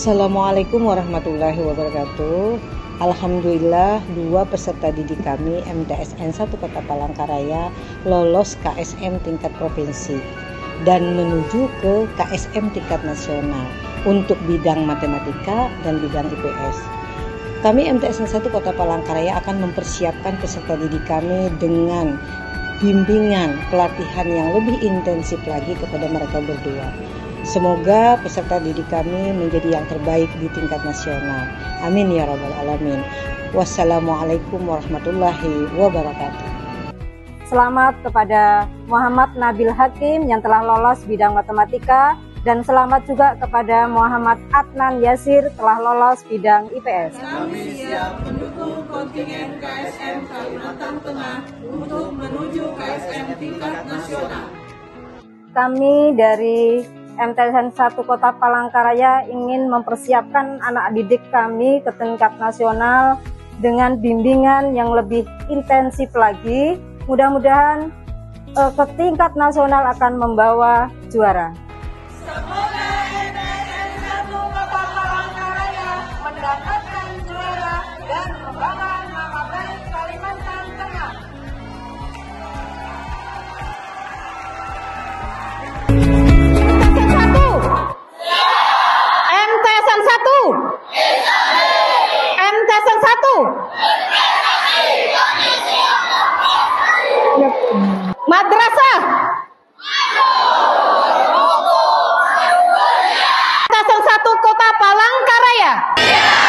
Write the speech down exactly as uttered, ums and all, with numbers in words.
Assalamualaikum warahmatullahi wabarakatuh. Alhamdulillah dua peserta didik kami M T S N satu Kota Palangkaraya lolos K S M tingkat provinsi dan menuju ke K S M tingkat nasional untuk bidang matematika dan bidang I P S. Kami M T S N satu Kota Palangkaraya akan mempersiapkan peserta didik kami dengan bimbingan pelatihan yang lebih intensif lagi kepada mereka berdua. Semoga peserta didik kami menjadi yang terbaik di tingkat nasional. Amin ya rabbal alamin. Wassalamualaikum warahmatullahi wabarakatuh. Selamat kepada Muhammad Nabil Hakim yang telah lolos bidang matematika, dan selamat juga kepada Muhammad Adnan Yasir telah lolos bidang I P S. Kami siap mendukung kontingen K S M Kalimantan Tengah untuk menuju K S M tingkat nasional. Kami dari M T S N satu Kota Palangkaraya ingin mempersiapkan anak didik kami ke tingkat nasional dengan bimbingan yang lebih intensif lagi. Mudah-mudahan eh, ke tingkat nasional akan membawa juara. Semoga M T S N satu Kota Palangkaraya mendapatkan juara dan membawa nama baik Kalimantan Tengah. M T S N satu M T S N satu Madrasah M T S N satu Kota Palangkaraya.